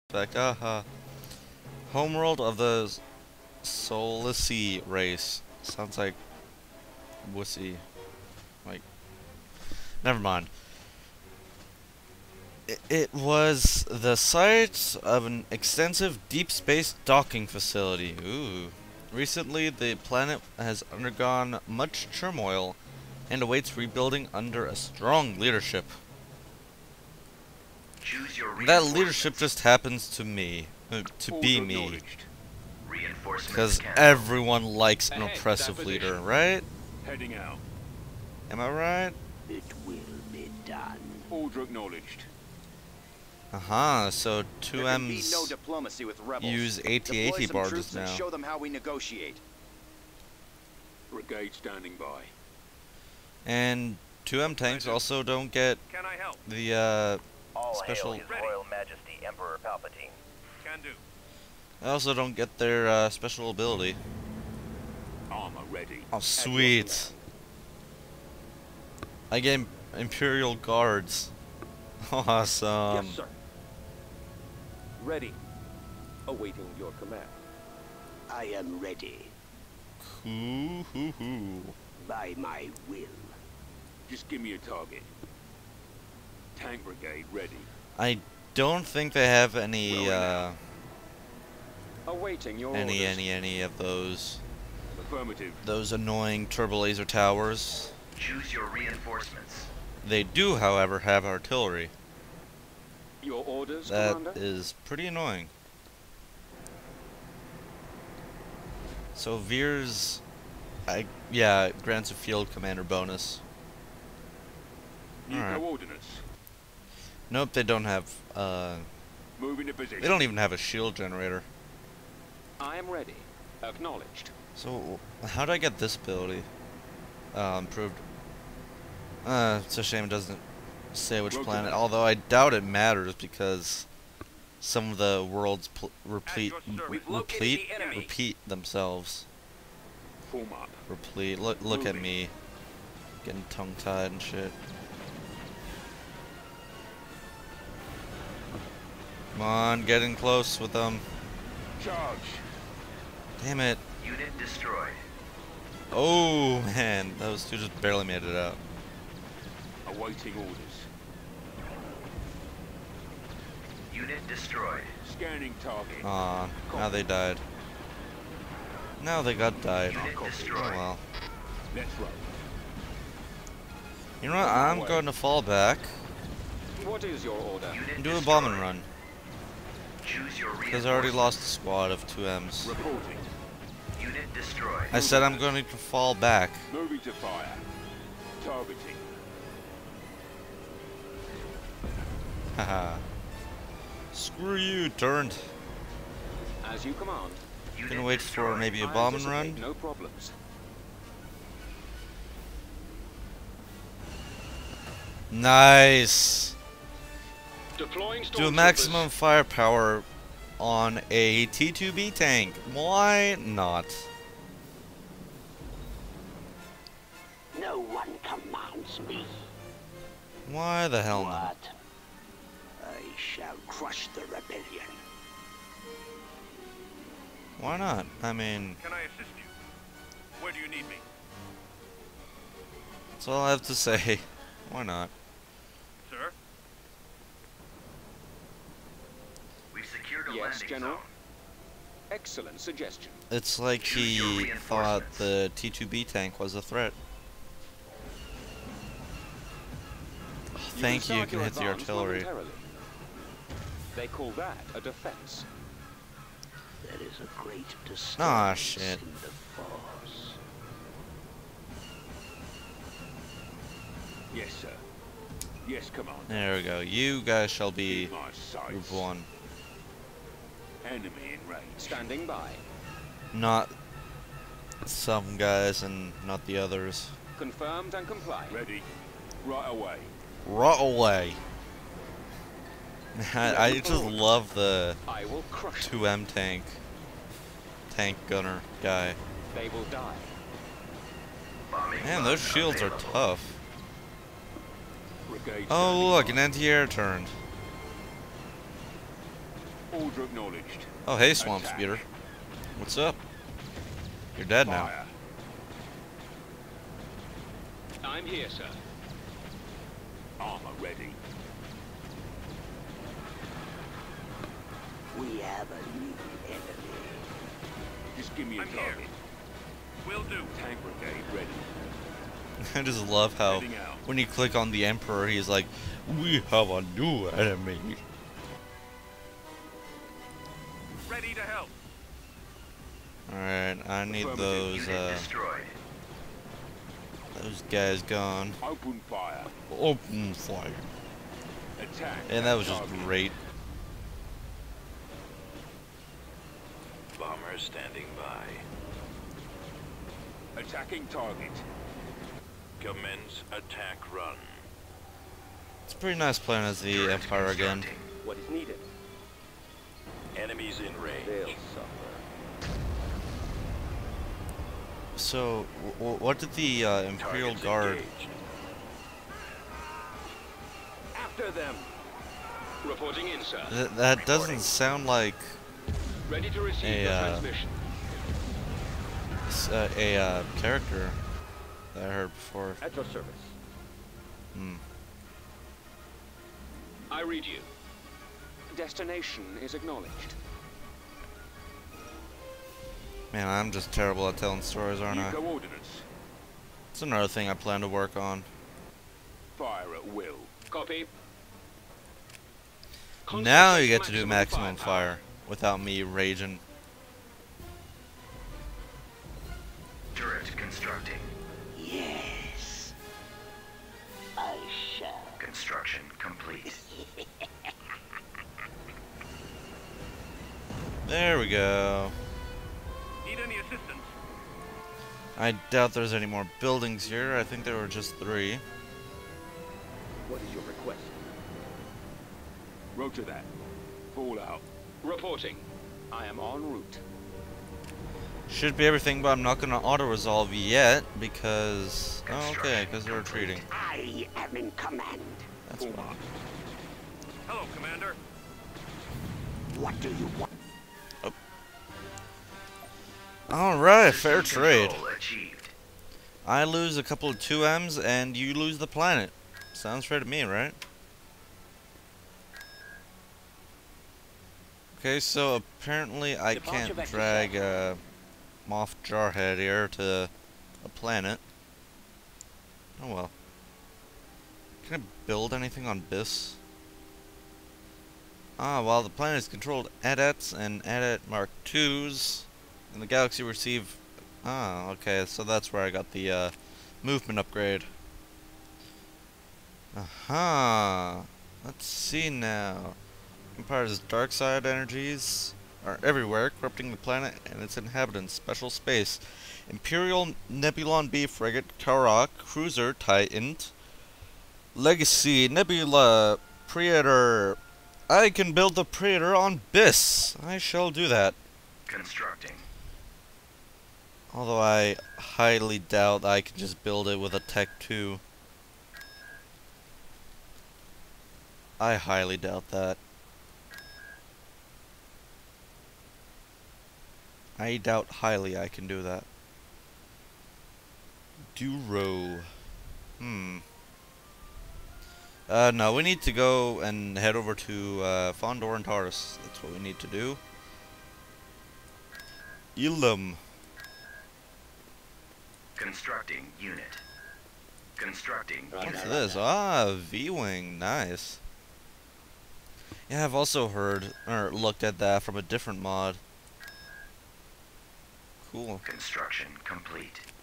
Back, Homeworld of the Slius race. Sounds like wussy. Like, never mind. It was the site of an extensive deep space docking facility. Ooh. Recently, the planet has undergone much turmoil and awaits rebuilding under a strong leadership. That leadership just happens to be me. Because everyone likes an oppressive leader, right? Heading out. Am I right? It will be done. Order acknowledged. So 2M's no diplomacy with rebels. use AT-AT barges now. Show them how we negotiate. Brigade standing by. And 2M tanks also don't get Can I help? the All special. hail His Royal Majesty Emperor Palpatine. Can do. I also don't get their special ability. Armor ready. Oh, sweet! I get Imperial Guards. Awesome. Yes, sir. Ready. Awaiting your command. I am ready. Hoo. By my will. Just give me a target. Tank brigade ready. I don't think they have any Awaiting your any of those Affirmative. annoying turbo laser towers. Choose your reinforcements. They do, however, have artillery. Your orders, That Commander? is pretty annoying. So Veer's, grants a field commander bonus. New Alright. coordinates. Nope, they don't have. Move into position. They don't even have a shield generator. I am ready. Acknowledged. So how do I get this ability improved? It's a shame it doesn't say which planet. Although I doubt it matters because some of the worlds repeat themselves. Form up. Replete. Look at me, getting tongue-tied and shit. Come on, getting close with them. Charge. Damn it. Unit destroyed. Oh man, those two just barely made it out. Awaiting orders. Unit destroyed. Scanning target. Aw, now they died. Now they got died. Unit Oh destroyed. well. Let's roll. You know what? I'm going to fall back What is your order? Unit and do a destroyed. bombing run. Choose your Because I already lost a reinforcements. squad of 2Ms. Reporting. Unit destroyed. I said I'm going to fall back. Moving to fire. Targeting. Haha. Screw you, turned. As you command. Unit Gonna wait for destroyed. maybe a I bombing anticipate run. No problems. Nice. Deploying Do maximum firepower on a T2B tank. Why not? No one commands me. Why the hell not? What? I shall crush the rebellion. Why not? I mean, Can I assist you? Where do you need me? that's all I have to say. Why not? Sir? We've secured a Yes, landing General. zone. Excellent suggestion. It's like Choose your he thought reinforcements. the T2B tank was a threat. Oh, thank you, you start can your hit the advance artillery. momentarily. They call that a defense. There is a great disturbance Aw, shit. in the force. Yes, sir. Yes, Commander. There we go. You guys shall be Keep my sights. Group 1. Enemy in range. Standing by. Not some guys and not the others. Confirmed and complied. Ready. Right away. Right away. Man, I just love the I will crush them. 2M tank gunner guy. They will die. Bombing Man, those button shields are available. tough. Brigade Oh standing look, by. an anti-air turned. Order acknowledged. Oh, hey, Swamp Attack. Speeder. What's up? You're dead now. Fire. I'm here, sir. Armor ready. We have a new enemy. Just give me a I'm here. target. Will do. Tank brigade ready. I just love how Heading out. when you click on the Emperor, he's like, "We have a new enemy." Ready to help. Alright, I need Affirmative. those Destroyed. guys gone. Open fire. Open fire. Attack. And that was just target. great. Bomber standing by. Attacking target. Commence attack run. It's pretty nice playing as the Empire again. What is needed? Enemies in range. They'll suffer. So, what did the Imperial Targets Guard... engaged. After them. Reporting in, sir. That doesn't sound like Ready to receive A, the transmission. a character that I heard before. At your service. Hmm. I read you. Destination is acknowledged. Man, I'm just terrible at telling stories, aren't I? New coordinates. It's another thing I plan to work on. Fire at will. Copy. Now you get to do maximum firepower. fire without me raging. Turret constructing. Yes. I shall. Construction complete. There we go. Need any assistance? I doubt there's any more buildings here. I think there were just 3. What is your request? Roger that. Fall out. Reporting. I am en route. Should be everything, but I'm not gonna auto-resolve yet because... Oh, okay, because they're retreating. I am in command. That's Full fine. mark. Hello, Commander. What do you want? Alright, fair System trade. control achieved. I lose a couple of 2Ms and you lose the planet. Sounds fair to me, right? Okay, so apparently I Departure can't vector drag set. Moff Jarhead here to a planet. Oh well. Can I build anything on Biss? Ah, while the planet is controlled AT-ATs and AT-AT Mark IIs, and the galaxy receive... Ah, okay, so that's where I got the movement upgrade. Aha! Let's see now. Empire's dark side energies are everywhere, corrupting the planet and its inhabitants. Special space. Imperial Nebulon B frigate, Karak, cruiser, Titan, Legacy, Nebula, Praetor. I can build the Praetor on Biss. I shall do that. Constructing. Although I highly doubt I can just build it with a Tech 2. I highly doubt that. I doubt highly I can do that. Duro. No, we need to go and head over to Fondor and Taurus. That's what we need to do. Elam. Constructing unit. Constructing What's unit. this? Ah, V-Wing. Nice. Yeah, I've also heard, or looked at that from a different mod. Cool. Construction complete.